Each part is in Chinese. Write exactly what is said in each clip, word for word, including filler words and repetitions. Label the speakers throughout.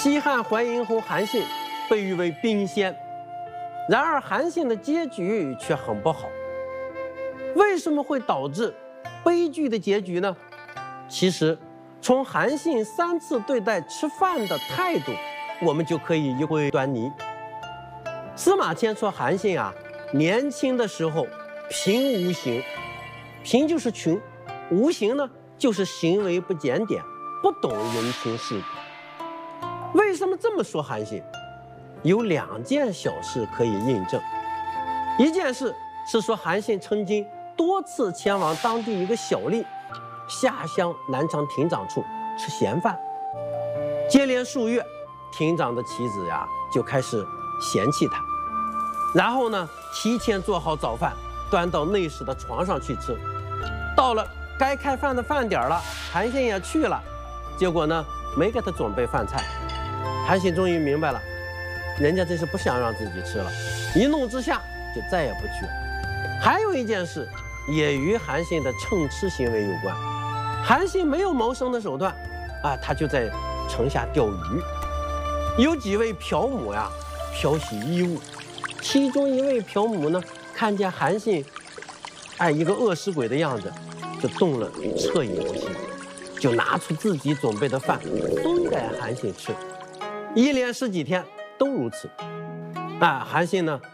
Speaker 1: 西汉淮阴侯韩信被誉为兵仙，然而韩信的结局却很不好。为什么会导致悲剧的结局呢？其实，从韩信三次对待吃饭的态度，我们就可以一窥端倪。司马迁说韩信啊，年轻的时候贫无行，贫就是穷，无行呢就是行为不检点，不懂人情世故。为什么这么说韩信？有两件小事可以印证。一件事是说韩信曾经多次前往当地一个小吏下乡南昌亭长处吃闲饭，接连数月，亭长的妻子呀就开始嫌弃他，然后呢提前做好早饭，端到内室的床上去吃。到了该开饭的饭点了，韩信也去了，结果呢没给他准备饭菜。韩信终于明白了，人家这是不想让自己吃了，一怒之下就再也不去了。还有一件事也与韩信的蹭吃行为有关。韩信没有谋生的手段啊，他就在城下钓鱼。有几位嫖母呀漂洗衣物，其中一位嫖母呢看见韩信哎一个饿死鬼的样子，就动了恻隐之心，就拿出自己准备的饭分给韩信吃。一连十几天都如此。啊，韩信呢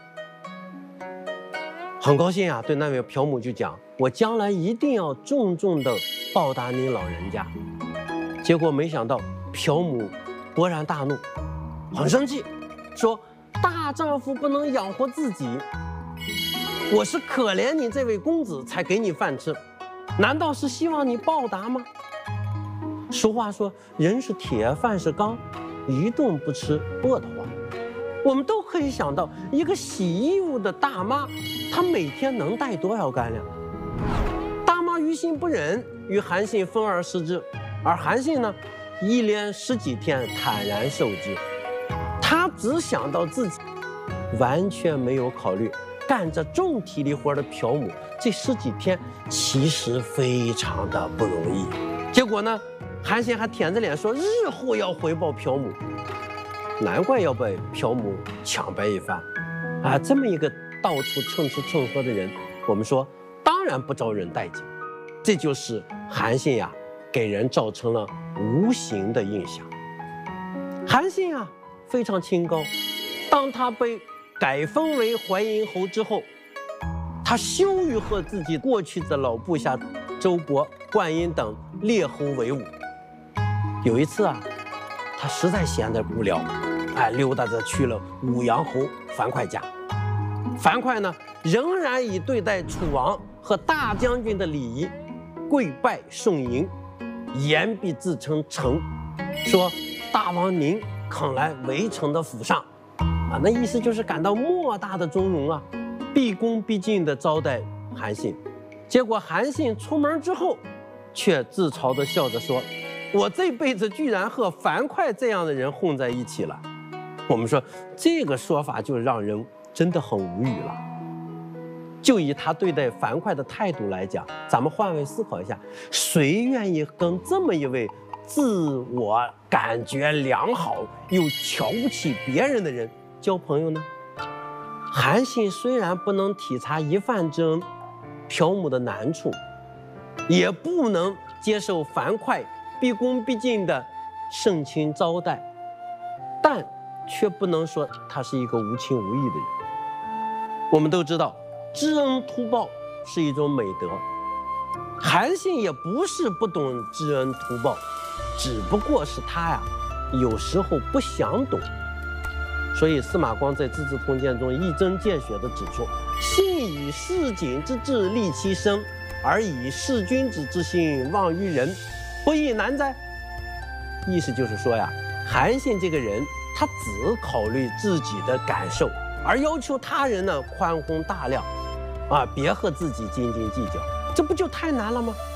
Speaker 1: 很高兴啊，对那位嫖母就讲：“我将来一定要重重的报答您老人家。”结果没想到嫖母勃然大怒，很生气，说：“大丈夫不能养活自己，我是可怜你这位公子才给你饭吃，难道是希望你报答吗？”俗话说：“人是铁，饭是钢，一顿不吃饿得慌。”我们都可以想到，一个洗衣服的大妈，她每天能带多少干粮？大妈于心不忍，与韩信分而食之，而韩信呢，一连十几天坦然受之。他只想到自己，完全没有考虑干着重体力活的嫖母这十几天其实非常的不容易。结果呢，韩信还舔着脸说日后要回报嫖母。难怪要被嫖母抢白一番，啊，这么一个到处蹭吃蹭喝的人，我们说当然不招人待见。这就是韩信呀，给人造成了无形的印象。韩信啊，非常清高，当他被改封为淮阴侯之后，他羞于和自己过去的老部下周勃、灌婴等列侯为伍。有一次啊，他实在闲得无聊，哎，溜达着去了武阳侯樊哙家。樊哙呢，仍然以对待楚王和大将军的礼仪，跪拜送迎，言必自称臣，说大王您肯来围城的府上，啊，那意思就是感到莫大的尊荣啊，毕恭毕敬地招待韩信。结果韩信出门之后，却自嘲地笑着说：“我这辈子居然和樊哙这样的人混在一起了。”我们说这个说法就让人真的很无语了。就以他对待樊哙的态度来讲，咱们换位思考一下，谁愿意跟这么一位自我感觉良好又瞧不起别人的人交朋友呢？韩信虽然不能体察一饭之恩嫖母的难处，也不能接受樊哙毕恭毕敬的盛情招待，但却不能说他是一个无情无义的人。我们都知道，知恩图报是一种美德，韩信也不是不懂知恩图报，只不过是他呀，有时候不想懂。所以司马光在《资治通鉴》中一针见血地指出：“信以市井之志利其身，而以事君子之心忘于人，不亦难哉？”意思就是说呀，韩信这个人，他只考虑自己的感受，而要求他人呢宽宏大量，啊，别和自己斤斤计较，这不就太难了吗？